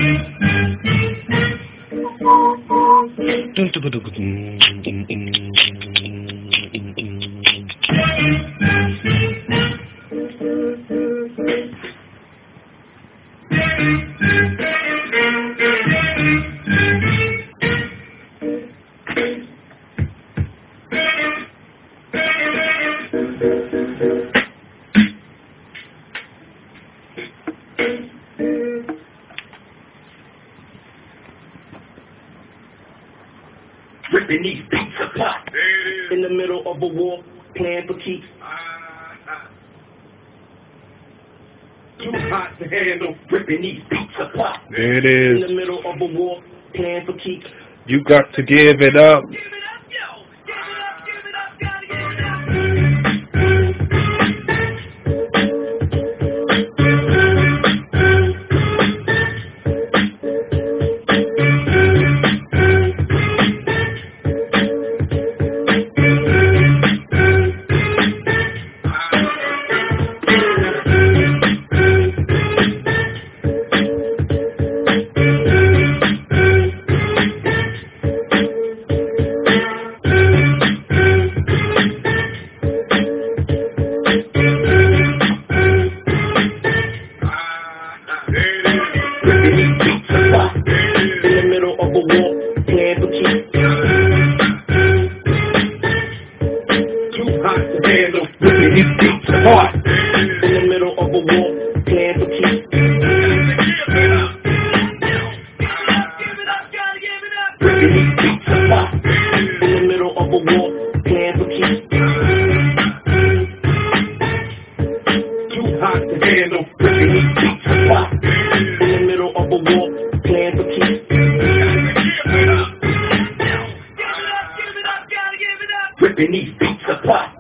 Ripping these beats apart. In the middle of a war, playing for keeps. Too hot to handle. Ripping these beats apart. There it is. In the middle of a war, playing for keeps. You got to give it up. Give it up, yo. Give it up, give it up, gotta give it up. In the middle of a war, playing for keeps. Too hot to handle. Ripping these beats apart. In the middle of a war, playing for keeps. Ripping these beats apart. In the middle of a war, playing for keeps. Too hot to handle. Ripping these beats apart. In the middle of a war, playing for keeps. Ripping these beats apart.